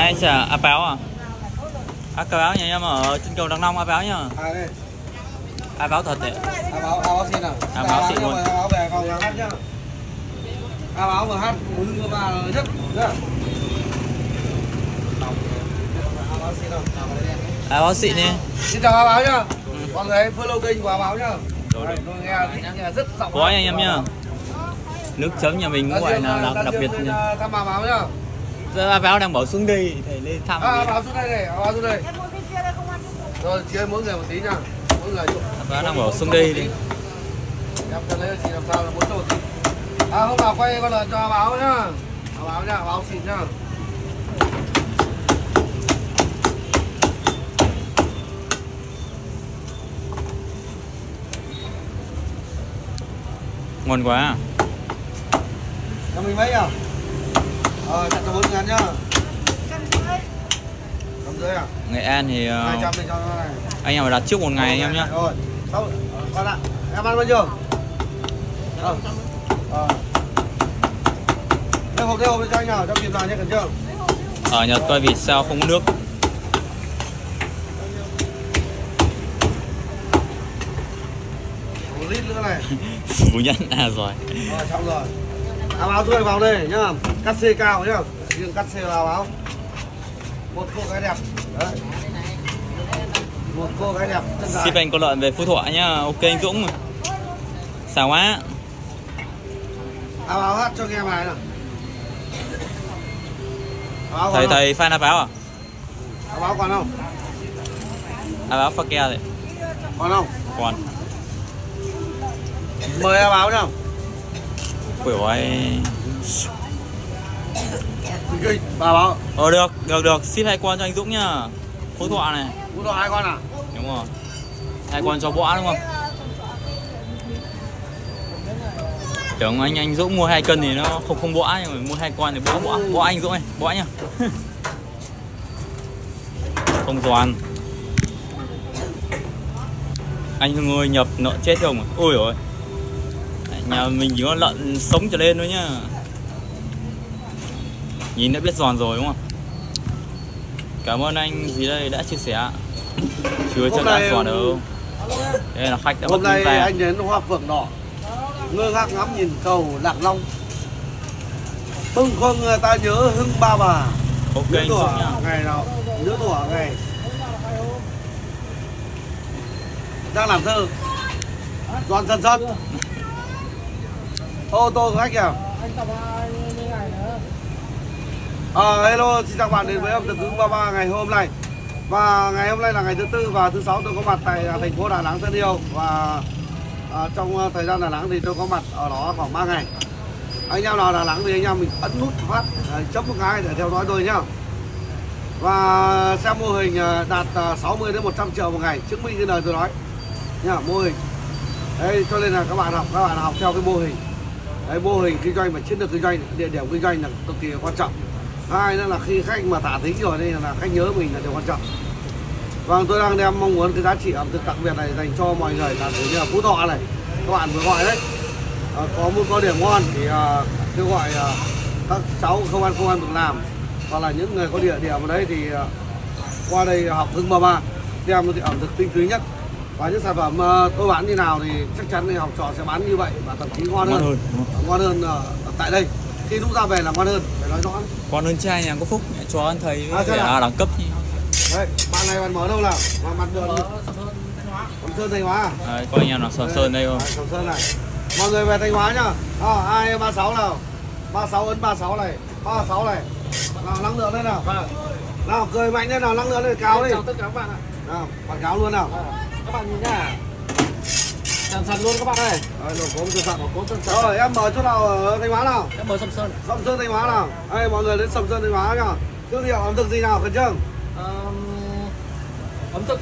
Ai chả áp báo à? Áp báo nhà em ở trên cầu Đăng Long áp báo nhá. Áp báo thật đấy. Áp báo xin à? Áp báo xịn luôn. Áp báo về phòng hát nhá. Áp báo mà hát muốn cơ mà rất nhá. Áp báo xịn đi. Xin chào áp báo nhá. Mọi người follow kênh của áp báo nhá. Nghe rất giọng. Có anh em nhá. Nước chấm nhà mình cũng gọi là đặc biệt nha. Thăm áp báo nhá. Giờ áp báo đang bỏ xuống đây, thầy lên thăm. Áp báo xuống đây này, áp báo xuống đây. Rồi chia mỗi người một tí nhá. Mỗi người. Áp báo đang bỏ xuống đây đi. Em cho lấy chị làm sao là 4 đột. Hôm nào quay con lợn cho áp báo nhá. Áp báo nhá, áp báo xịn nhá. Ngon quá. Cho mình mấy à? Chặt cho 4 ngàn nhá. 150 à? Nghệ An thì 200 thì cho này. anh em phải đặt trước một ngày anh em nhá. Rồi. Sau con ạ. Em ăn bao nhiêu? Đây hộp cho anh nào, cho kịp vào nhé, cần chưa? Ở Nhật coi vì sao không có nước. 1 lít nữa này. Phủ nhận rồi. Xong rồi. Áo báo rơi vào đây nhá. Cắt xê cao nhá. Riêng cắt xê vào áo. Một cô gái đẹp. Đấy. Một cô gái đẹp. Ship anh con lợn về Phú Thọ nhá. Ok anh Dũng. Xào quá. Áo báo hát cho nghe bài nào. Thầy fan áo báo à? Áo báo còn không? Áo báo pha ke đấy. Còn không? Còn. Mời áo báo nhá. Ui ôi. Bà báo. Được. Ship 2 con cho anh Dũng nhá. Phú Thọ này. Phú Thọ 2 con à? Đúng rồi. 2 con cho bõ đúng không? Tưởng anh Dũng mua 2 cân thì nó không bõ, nhưng mà mua 2 con thì bõ anh Dũng này, bõ nhá. Không giòn. Anh Hưng ơi, nhập nợ chết không à? Ôi ôi. Nhà mình chỉ có lợn sống trở lên thôi nhá. Nhìn đã biết giòn rồi đúng không? Cảm ơn anh gì đây đã chia sẻ. Chưa chắc đã giòn đâu. Đây là khách đã hôm nay tay. Anh đến Hoa Phượng Đỏ, ngơ ngác ngắm nhìn cầu Lạc Long. Bâng khuâng người ta nhớ Hưng Ba Bà. Ok nhớ anh tuổi nhá. ngày nào, nhớ tuổi ngày đang làm thơ. Đoàn Trần Sơn. Ô tô của khách kìa. Hello, xin chào bạn đến với ẩm thực Hưng Ba Bà ngày hôm nay. Và ngày hôm nay là ngày thứ Tư và thứ Sáu tôi có mặt tại thành phố Đà Nẵng thân yêu. Và trong thời gian Đà Nẵng thì tôi có mặt ở đó khoảng 3 ngày. Anh em nào Đà Nẵng thì anh em mình ấn nút phát chấm một cái để theo dõi tôi nhá. Và xem mô hình đạt 60 đến 100 triệu một ngày, chứng minh cái lời tôi nói nhá, mô hình. Đấy, cho nên là các bạn học theo cái mô hình. Đấy, mô hình kinh doanh và chiến lược kinh doanh, địa điểm kinh doanh là cực kỳ quan trọng. Hai nữa là khi khách mà thả thính rồi nên là khách nhớ mình là điều quan trọng. Vâng, tôi đang đem mong muốn cái giá trị ẩm thực đặc biệt này dành cho mọi người là như là Phú Thọ này, các bạn vừa gọi đấy. Có điểm ngon thì kêu gọi các cháu không ăn được làm, hoặc là những người có địa điểm ở đấy thì qua đây học Hưng Ba Bà, đem cái ẩm thực tinh túy nhất. Và những sản phẩm tôi bán như nào thì chắc chắn thì học trò sẽ bán như vậy và thậm chí ngon hơn tại đây. Khi lúc ra về là ngon hơn, phải nói rõ. Còn hơn trai nhà có phúc cho anh thầy đẳng cấp nhỉ. Đấy, bạn này bạn mở đâu nào? Mặt đường Sầm Sơn Thanh Hóa. Đấy, có anh em nào Sầm Sơn đây không? Sầm Sơn này. Mọi người về Thanh Hóa nhá. 236 nào. 36 ấn 36 này. 36 này. Nào năng lượng đây nào. Nào cười mạnh lên nào, năng lượng lên cáo đi. Chào tất cả các bạn ạ. Nào, quảng cáo luôn nào. Các bạn nhìn nhá. Sần luôn các bạn ơi. Rồi, em mở chỗ nào ở Thanh Hóa nào? Em mở Sầm Sơn. Sầm Sơn Thanh Hóa nào. Đây mọi người đến Sầm Sơn Thanh Hóa nhá. Thương hiệu ẩm thực gì nào cần chưa? Ẩm thực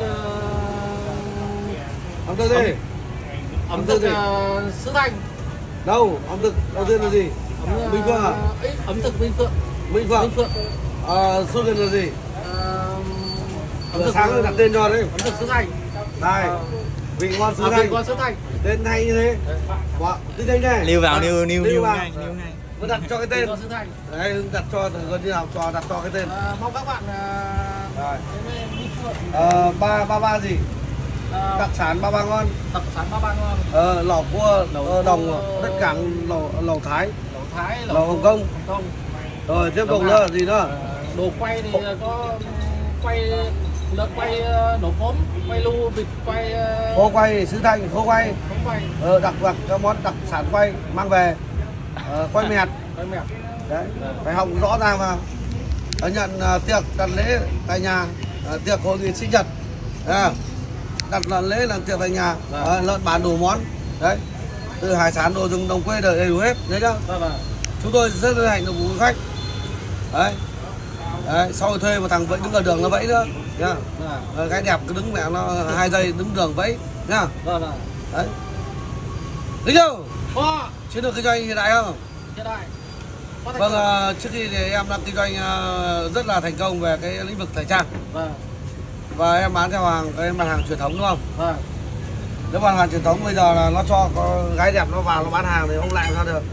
gì? Ẩm thực Sứ Thanh. Đâu? Ẩm thực đầu tiên là gì? Minh Phượng à? Ẩm thực Minh Phượng. Minh Phượng. Slogan là gì? Ẩm thực sáng đặt tên cho đấy. Ẩm thực Sứ Thanh. Đây. Vị ngon Sứ Thanh. Vị ngon Sứ Thanh. Tên hay như thế. Wow, tên đây này. Lưu vào, lưu ngay. Hưng đặt cho cái tên. Cho Sư Thành. Đấy, Hưng đặt cho gần như nào cho đặt cho cái tên. Mong các bạn Rồi. đi phượt. Ba gì? Đặc sản ba ngon. Đặc sản ba ngon. Lẩu cua đồng tất cả lẩu Thái. Lẩu Thái, lẩu Hồng Kông. Rồi tiếp tục nữa gì nữa? Đồ quay thì có quay nổ cốm, quay lu, vịt quay Khô quay Sư Thành, khô quay. Đặc các món đặc sản quay mang về. Quay mẹt. Đấy, phải học rõ ràng mà. Nhận tiệc đặt lễ tại nhà, tiệc hội nghị sinh nhật. Đặt lợn lễ làm tiệc tại nhà, lợn bán đủ món. Đấy. Từ hải sản đồ dùng đồng quê đầy đủ hết, đấy chưa? Chúng tôi rất là hạnh phục với khách. Đấy. Đấy, sau rồi thuê một thằng vẫy đứng ở đường nó vẫy nữa nhá. Cái đẹp cứ đứng mẹ nó 2 giây đứng đường vẫy nhá. Đấy. Đi đâu? Chiến lược kinh doanh hiện đại không? Hiện đại. Vâng, trước khi thì em đang kinh doanh rất là thành công về cái lĩnh vực thời trang. Và em bán theo em bán hàng truyền thống đúng không? Nếu bán hàng truyền thống bây giờ là nó cho có gái đẹp nó vào nó bán hàng thì không lại sao được.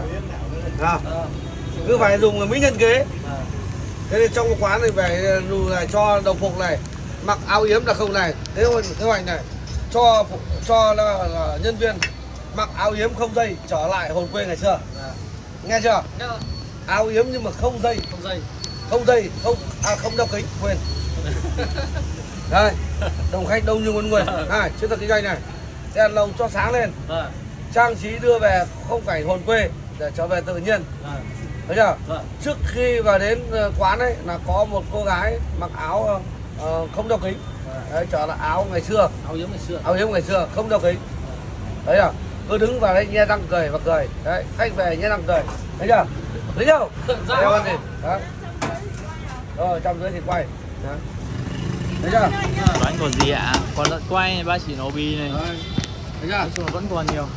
Cứ phải dùng mỹ nhân kế. Thế nên trong một quán thì phải dù là cho đồng phục này, mặc áo yếm là không này, kế hoạch này, cho là nhân viên mặc áo yếm không dây trở lại hồn quê ngày xưa. Nghe chưa? Áo yếm nhưng mà không dây, không đeo kính, quên. Đây, đồng khách đông như con người. Này, chiến lược kinh doanh này, đèn lồng cho sáng lên, trang trí đưa về không cảnh hồn quê để trở về tự nhiên. Thấy chưa? Trước khi vào đến quán ấy là có một cô gái mặc áo không đeo kính. Đấy, trở lại áo ngày xưa. Áo yếm ngày xưa, không đeo kính. Thấy chưa? Cứ đứng vào đây nhe răng cười và cười. Đấy, khách về nhe răng cười. Thấy chưa? Thấy chưa? Đeo ăn gì? Đấy. Rồi, trong dưới thì quay. Đấy. Thấy chưa? Bánh còn gì ạ? Còn lợn quay này, ba chỉ nấu bi này. Đấy. Thấy chưa? Nói chung là vẫn còn nhiều.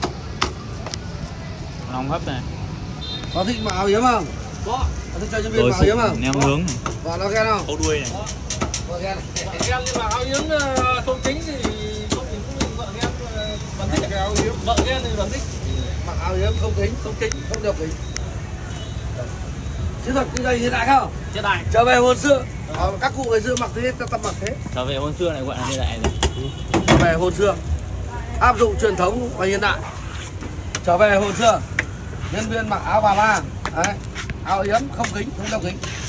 Lòng hấp này. Có thích mặc áo yếm không? Có. Có thích cho nhân viên mặc áo yếm không? Nem nướng này. Vợ nó ghen không? Câu đuôi này. Vợ ghen. Em nhưng mà áo yếm không kính thì không kính cũng vợ em vẫn thích cái áo yếm. Vợ em thì vẫn thích. Mặc áo yếm không kính, không đeo kính. Chiến thuật kinh doanh hiện đại không? Hiện đại. Trở về hồn xưa. Các cụ ngày xưa mặc thế, ta mặc thế. Trở về hôn xưa này gọi là hiện đại này. Trở về hồn xưa. Áp dụng truyền thống và hiện đại. Trở về hồn xưa. Nhân viên mặc áo bà ba. Đấy. Áo yếm không kính, không đeo kính.